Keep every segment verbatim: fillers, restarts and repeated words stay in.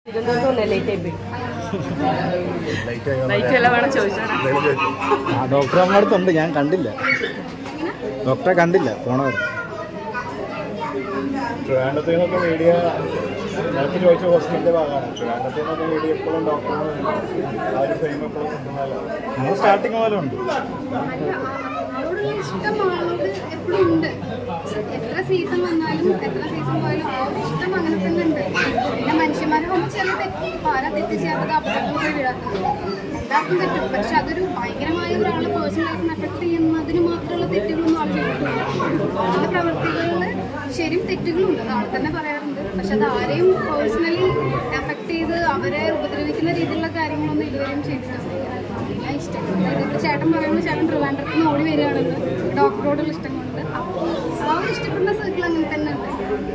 Doctor നമ്മുടെ അടുത്തുണ്ട്, ഞാൻ കണ്ടില്ല. ഡോക്ടറെ കണ്ടില്ല, പോണവർ. ട്രിവാൻഡ്രത്തിൽ നിന്നൊക്കെ മീഡിയ നേരത്തെ ചോദിച്ച ഹോസ്പിറ്റലിന്റെ ഭാഗമാണ്. ട്രിവാൻഡ്രത്തിൽ നിന്നൊക്കെ മീഡിയ എപ്പോഴും ഡോക്ടറിന് ആ ഒരു ഫെയിം എപ്പോഴും കിട്ടുന്നതല്ല. നമ്മൾ സ്റ്റാർട്ടിങ് പോലെ ഉണ്ട്. ഇഷ്ടം ആളോട് എപ്പോഴും ഉണ്ട്. എത്ര സീസൺ വന്നാലും എത്ര സീസൺ പോയാലും ആ ഒരു ഇഷ്ടം അങ്ങനെ തന്നെ ഉണ്ട്. പിന്നെ മനുഷ്യന്മാരെ കൊണ്ട് ചെറിയ തെറ്റി ആരാ തെറ്റ് ചെയ്യാത്തത് അപകടം പോയി വീഴാത്തത് എല്ലാവർക്കും തെറ്റും. പക്ഷെ അതൊരു ഭയങ്കരമായ ഒരാളെ പേഴ്സണൽ ലൈഫിനെ എഫക്ട് ചെയ്യുന്നതിന് മാത്രമുള്ള തെറ്റുകളൊന്നും ആൾ ചെയ്തിട്ടില്ല. ആളുടെ പ്രവൃത്തികളിൽ ശരിയും തെറ്റുകളുണ്ട്, അത് ആൾ തന്നെ പറയാറുണ്ട്. പക്ഷെ അത് ആരെയും പേഴ്സണലി എഫക്ട് ചെയ്ത് അവരെ ഉപദ്രവിക്കുന്ന രീതിയിലുള്ള കാര്യങ്ങളൊന്നും ഇതുവരെയും ചെയ്തിട്ടില്ല. പിന്നെ ഇഷ്ടം ചേട്ടൻ പറയുമ്പോൾ ചേട്ടൻ ട്രിവാൻഡ്രത്തിൽ നിന്ന് ഓടി വരികയാണെന്ന് ഡോക്ടറോടുള്ള ഇഷ്ടം കൊണ്ട് ആ ഒരു ഇഷ്ടപ്പെടുന്ന സർക്കിൾ അങ്ങനെ തന്നെ ഉണ്ട്.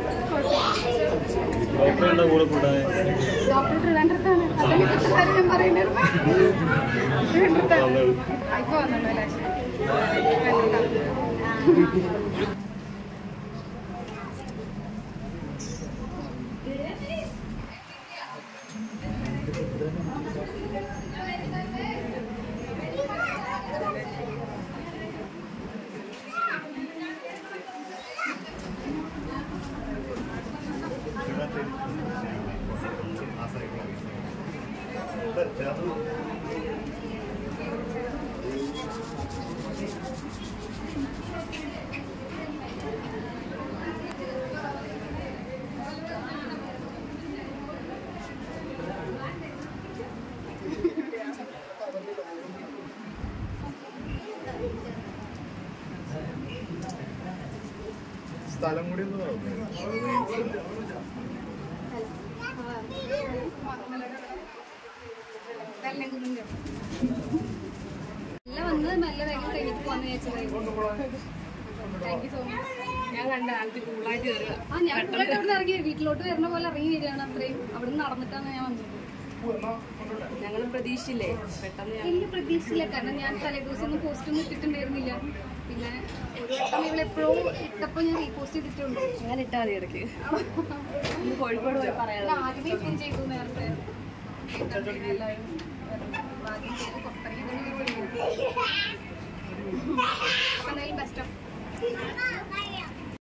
ഡോക്ടർ ട്രിവാൻഡ്രത്താണ്, അതന്നെ ഇപ്പോഴത്തെ കാര്യം ഞാൻ പറയുന്നത്. ട്രിവാൻഡ്രത്താണ് ഇപ്പൊ വന്നുള്ളൂ അല്ലേ? സ്ഥലം കൂടി ഒന്ന് എല്ലാം വന്ന് നല്ല വേഗം കഴിഞ്ഞിട്ട് പോകാന്ന് വിചാരിച്ചതായിരുന്നു. Thank you so much. ഞാൻ കണ്ട ആൾക്ക് കൂളായിട്ട് വരിക. ആ ഞാൻ കൂളായിട്ട് അവിടെ ഇറങ്ങി വീട്ടിലോട്ട് വരുന്ന പോലെ ഇറങ്ങി വരികയാണ്. അത്രയും അവിടെ നിന്ന് നടന്നിട്ടാണ് ഞാൻ വന്നത്. ഞങ്ങൾ പ്രതീക്ഷിച്ചില്ലേ പെട്ടെന്ന്? വലിയ പ്രതീക്ഷയില്ല, കാരണം ഞാൻ തലേദിവസം ഒന്നും പോസ്റ്റ് ഒന്നും ഇട്ടിട്ടുണ്ടായിരുന്നില്ല. പിന്നെ ഒരു വട്ടം ഇവളെപ്പോഴും ഇട്ടപ്പോൾ ഞാൻ റീപോസ്റ്റ് ചെയ്തിട്ടുണ്ട്. ഞാൻ ഇട്ടാൽ മതി ഇടയ്ക്ക്. കോഴിക്കോട് പോയി പറയാം. ആദ്യമേ ഇപ്പം ചെയ്തു നേരത്തെ. എല്ലാവരും ആദ്യം ചെയ്ത് പുറത്തിറങ്ങി. അപ്പം എന്തായാലും ബെസ്റ്റ് ഓഫ്